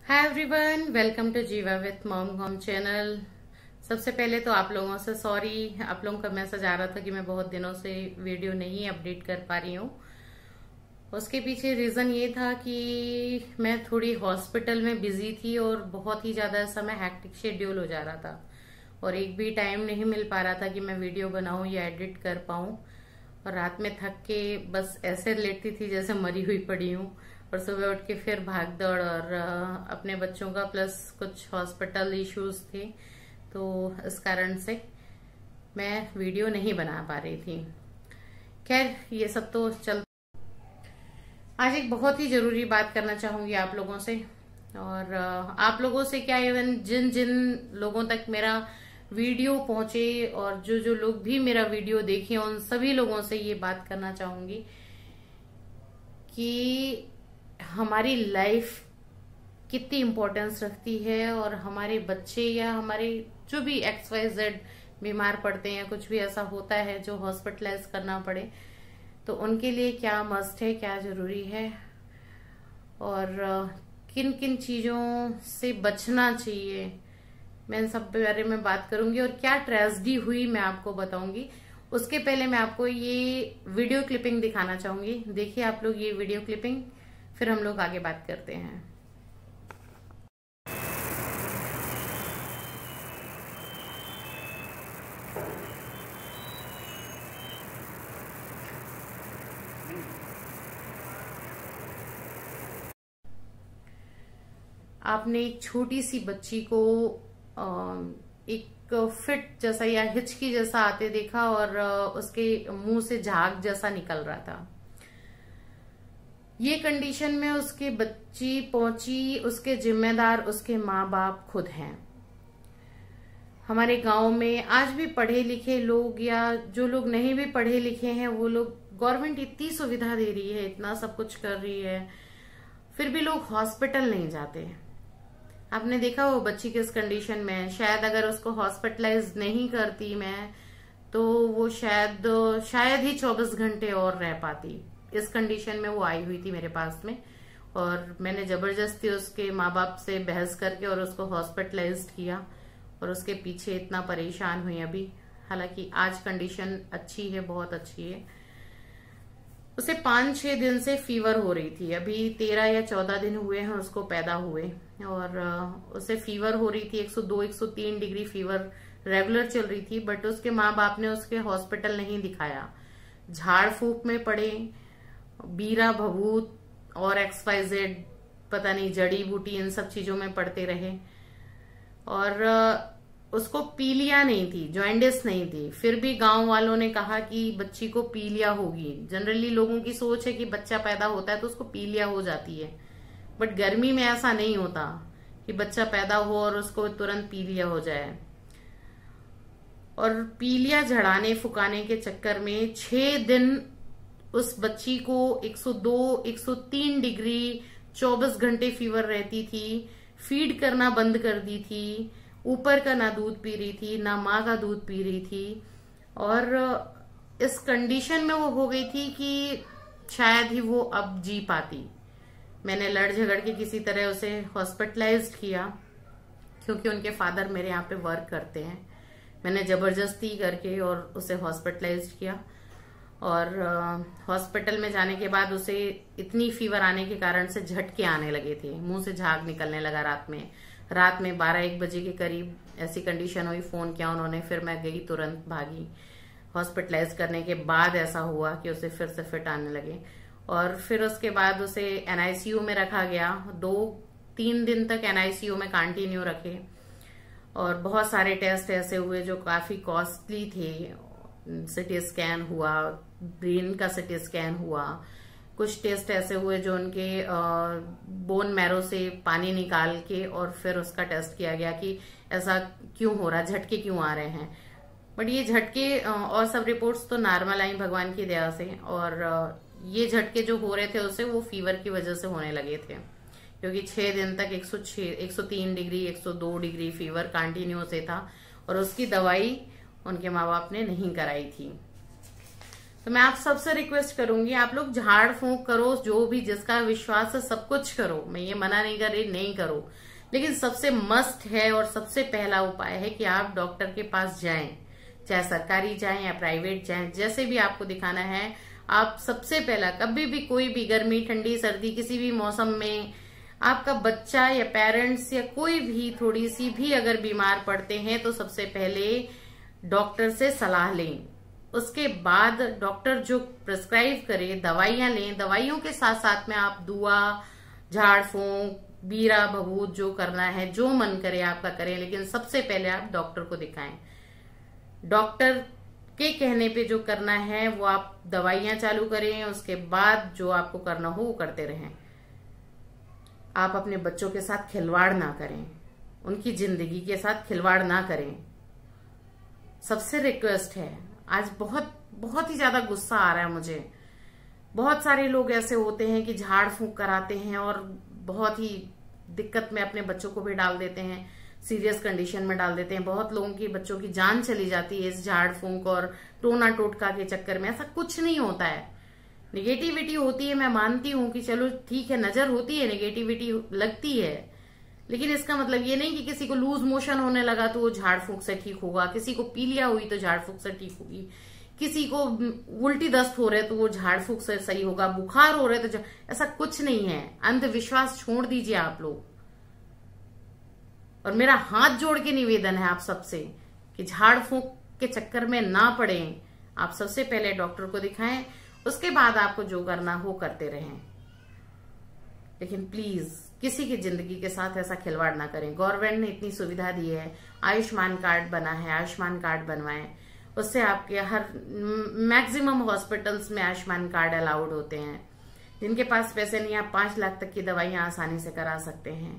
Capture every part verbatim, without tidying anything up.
Hi everyone, welcome to Jeeva with mom home channel. सबसे पहले तो आप लोगों से सॉरी, आप लोगों का मैसेज आ रहा था कि मैं बहुत दिनों से वीडियो नहीं अपडेट कर पा रही हूँ। उसके पीछे रीजन ये था कि मैं थोड़ी हॉस्पिटल में बिजी थी और बहुत ही ज्यादा समय हैक्टिक शेड्यूल हो जा रहा था और एक भी टाइम नहीं मिल पा रहा था कि मैं वीडियो बनाऊं या एडिट कर पाऊं। और रात में थक के बस ऐसे लेटती थी जैसे मरी हुई पड़ी हूँ और सुबह उठ के फिर भाग दौड़ और अपने बच्चों का प्लस कुछ हॉस्पिटल इश्यूज थे, तो इस कारण से मैं वीडियो नहीं बना पा रही थी। खैर, ये सब तो चल। आज एक बहुत ही जरूरी बात करना चाहूंगी आप लोगों से, और आप लोगों से क्या, इवन जिन जिन लोगों तक मेरा वीडियो पहुंचे और जो जो लोग भी मेरा वीडियो देखे उन सभी लोगों से ये बात करना चाहूंगी कि हमारी लाइफ कितनी इम्पोर्टेंस रखती है और हमारे बच्चे या हमारे जो भी एक्स वाई जेड बीमार पड़ते हैं, कुछ भी ऐसा होता है जो हॉस्पिटलाइज करना पड़े, तो उनके लिए क्या मस्ट है, क्या जरूरी है और किन किन चीजों से बचना चाहिए, मैं इन सब बारे में बात करूंगी। और क्या ट्रेजेडी हुई मैं आपको बताऊंगी। उसके पहले मैं आपको ये वीडियो क्लिपिंग दिखाना चाहूंगी। देखिए आप लोग ये वीडियो क्लिपिंग, फिर हम लोग आगे बात करते हैं। आपने एक छोटी सी बच्ची को एक फिट जैसा या हिचकी जैसा आते देखा और उसके मुंह से झाग जैसा निकल रहा था। ये कंडीशन में उसकी बच्ची पहुंची, उसके जिम्मेदार उसके माँ बाप खुद हैं। हमारे गांव में आज भी पढ़े लिखे लोग या जो लोग नहीं भी पढ़े लिखे हैं, वो लोग, गवर्नमेंट इतनी सुविधा दे रही है, इतना सब कुछ कर रही है, फिर भी लोग हॉस्पिटल नहीं जाते। आपने देखा वो बच्ची किस कंडीशन में है। शायद अगर उसको हॉस्पिटलाइज नहीं करती मैं, तो वो शायद शायद ही चौबीस घंटे और रह पाती। इस कंडीशन में वो आई हुई थी मेरे पास में और मैंने जबरदस्ती उसके माँ बाप से बहस करके और उसको हॉस्पिटलाइज किया और उसके पीछे इतना परेशान हुई अभी। हालांकि आज कंडीशन अच्छी है, बहुत अच्छी है। उसे पांच छह दिन से फीवर हो रही थी। अभी तेरह या चौदह दिन हुए हैं उसको पैदा हुए और उसे फीवर हो रही थी। एक सौ दो एक सौ तीन डिग्री फीवर रेगुलर चल रही थी, बट उसके माँ बाप ने उसके हॉस्पिटल नहीं दिखाया। झाड़ फूक में पड़े, बीरा भभूत और एक्स वाई जेड पता नहीं जड़ी बूटी, इन सब चीजों में पड़ते रहे और उसको पीलिया नहीं थी, जॉइंडिस नहीं थी। फिर भी गांव वालों ने कहा कि बच्ची को पीलिया होगी। जनरली लोगों की सोच है कि बच्चा पैदा होता है तो उसको पीलिया हो जाती है, बट गर्मी में ऐसा नहीं होता कि बच्चा पैदा हो और उसको तुरंत पीलिया हो जाए। और पीलिया झड़ाने फुकाने के चक्कर में छह दिन उस बच्ची को एक सौ दो एक सौ तीन डिग्री चौबीस घंटे फीवर रहती थी। फीड करना बंद कर दी थी। ऊपर का ना दूध पी रही थी, ना माँ का दूध पी रही थी और इस कंडीशन में वो हो गई थी कि शायद ही वो अब जी पाती। मैंने लड़ झगड़ के किसी तरह उसे हॉस्पिटलाइज किया, क्योंकि उनके फादर मेरे यहाँ पे वर्क करते हैं। मैंने जबरदस्ती करके और उसे हॉस्पिटलाइज किया और हॉस्पिटल में जाने के बाद उसे इतनी फीवर आने के कारण से झटके आने लगे थे, मुंह से झाग निकलने लगा। रात में रात में बारह एक बजे के करीब ऐसी कंडीशन हुई। फोन किया उन्होंने, फिर मैं गई, तुरंत भागी। हॉस्पिटलाइज करने के बाद ऐसा हुआ कि उसे फिर से फिट आने लगे और फिर उसके बाद उसे एन आई सी यू में रखा गया। दो तीन दिन तक एन आई सी यू में कंटिन्यू रखे और बहुत सारे टेस्ट ऐसे हुए जो काफी कॉस्टली थे। सिटी स्कैन हुआ, ब्रेन का सिटी स्कैन हुआ, कुछ टेस्ट ऐसे हुए जो उनके बोन मैरो से पानी निकाल के और फिर उसका टेस्ट किया गया कि ऐसा क्यों हो रहा, झटके क्यों आ रहे हैं। बट ये झटके और सब रिपोर्ट्स तो नॉर्मल आई भगवान की दया से, और ये झटके जो हो रहे थे उसे वो फीवर की वजह से होने लगे थे, क्योंकि छह दिन तक एक सौ छह एक सौ तीन डिग्री एक सौ दो डिग्री फीवर कंटिन्यू से था और उसकी दवाई उनके माँ बाप ने नहीं कराई थी। तो मैं आप सबसे रिक्वेस्ट करूंगी, आप लोग झाड़ फूंक करो, जो भी जिसका विश्वास है सब कुछ करो, मैं ये मना नहीं कर रही नहीं करो, लेकिन सबसे मस्ट है और सबसे पहला उपाय है कि आप डॉक्टर के पास जाएं, चाहे सरकारी जाएं या प्राइवेट जाएं, जैसे भी आपको दिखाना है। आप सबसे पहला कभी भी कोई भी गर्मी ठंडी सर्दी किसी भी मौसम में आपका बच्चा या पेरेंट्स या कोई भी थोड़ी सी भी अगर बीमार पड़ते हैं तो सबसे पहले डॉक्टर से सलाह लें। उसके बाद डॉक्टर जो प्रिस्क्राइब करे दवाइयां लें, दवाइयों के साथ साथ में आप दुआ, झाड़ फूंक, बीरा भभूत जो करना है, जो मन करे आपका करें, लेकिन सबसे पहले आप डॉक्टर को दिखाएं। डॉक्टर के कहने पे जो करना है वो आप दवाइयां चालू करें, उसके बाद जो आपको करना हो वो करते रहें। आप अपने बच्चों के साथ खिलवाड़ ना करें, उनकी जिंदगी के साथ खिलवाड़ ना करें, सबसे रिक्वेस्ट है। आज बहुत बहुत ही ज्यादा गुस्सा आ रहा है मुझे। बहुत सारे लोग ऐसे होते हैं कि झाड़ फूंक कराते हैं और बहुत ही दिक्कत में अपने बच्चों को भी डाल देते हैं, सीरियस कंडीशन में डाल देते हैं। बहुत लोगों की बच्चों की जान चली जाती है इस झाड़ फूंक और टोना टोटका के चक्कर में। ऐसा कुछ नहीं होता है। निगेटिविटी होती है, मैं मानती हूं कि चलो ठीक है, नजर होती है, निगेटिविटी लगती है, लेकिन इसका मतलब ये नहीं कि किसी को लूज मोशन होने लगा तो वो झाड़ फूंक से ठीक होगा, किसी को पीलिया हुई तो झाड़ फूंक से ठीक होगी, किसी को उल्टी दस्त हो रहे तो वो झाड़ फूंक से सही होगा, बुखार हो रहे तो, ऐसा कुछ नहीं है। अंधविश्वास छोड़ दीजिए आप लोग। और मेरा हाथ जोड़ के निवेदन है आप सबसे कि झाड़ फूंक के चक्कर में ना पड़े। आप सबसे पहले डॉक्टर को दिखाएं, उसके बाद आपको जो करना हो करते रहें, लेकिन प्लीज किसी की जिंदगी के साथ ऐसा खिलवाड़ ना करें। गवर्नमेंट ने इतनी सुविधा दी है, आयुष्मान कार्ड बना है, आयुष्मान कार्ड बनवाएं, उससे आपके हर मैक्सिमम हॉस्पिटल्स में आयुष्मान कार्ड अलाउड होते हैं। जिनके पास पैसे नहीं, आप पांच लाख तक की दवाइयां आसानी से करा सकते हैं।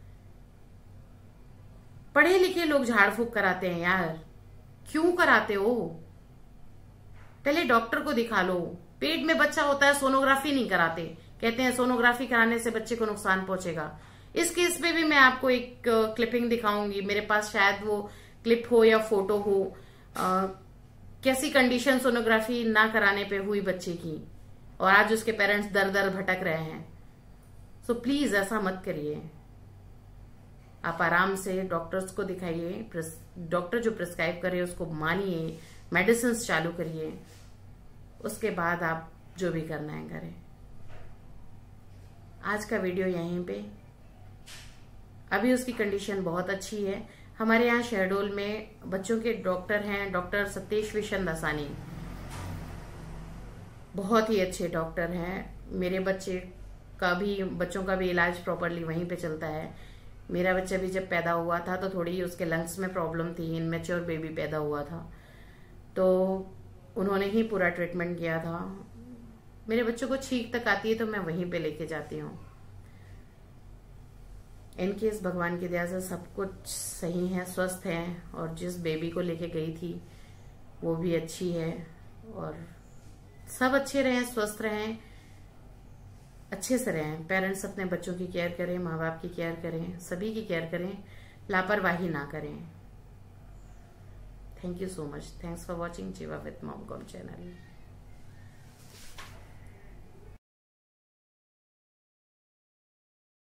पढ़े लिखे लोग झाड़ फूंक कराते हैं यार, क्यों कराते हो? पहले डॉक्टर को दिखा लो। पेट में बच्चा होता है सोनोग्राफी नहीं कराते, कहते हैं सोनोग्राफी कराने से बच्चे को नुकसान पहुंचेगा। इस केस पे भी मैं आपको एक क्लिपिंग दिखाऊंगी, मेरे पास शायद वो क्लिप हो या फोटो हो, आ, कैसी कंडीशन सोनोग्राफी ना कराने पे हुई बच्चे की, और आज उसके पेरेंट्स दर दर भटक रहे हैं। सो प्लीज ऐसा मत करिए। आप आराम से डॉक्टर्स को दिखाइए, डॉक्टर जो प्रिस्क्राइब करे उसको मानिए, मेडिसिन चालू करिए, उसके बाद आप जो भी करना है करें। आज का वीडियो यहीं पे। अभी उसकी कंडीशन बहुत अच्छी है। हमारे यहाँ शहडोल में बच्चों के डॉक्टर हैं, डॉक्टर सतीश विशन दसानी, बहुत ही अच्छे डॉक्टर हैं। मेरे बच्चे का भी बच्चों का भी इलाज प्रॉपरली वहीं पे चलता है। मेरा बच्चा भी जब पैदा हुआ था तो थोड़ी उसके लंग्स में प्रॉब्लम थी, इनमेच्योर बेबी पैदा हुआ था, तो उन्होंने ही पूरा ट्रीटमेंट किया था। मेरे बच्चों को छींक तक आती है तो मैं वहीं पे लेके जाती हूँ। इनकेस भगवान की दया से सब कुछ सही है, स्वस्थ है, और जिस बेबी को लेके गई थी वो भी अच्छी है, और सब अच्छे रहें, स्वस्थ रहें, अच्छे से रहें। पेरेंट्स अपने बच्चों की केयर करें, माँ बाप की केयर करें, सभी की केयर करें, लापरवाही ना करें। Thank you so much. Thanks for watching Jeeva with mom com channel.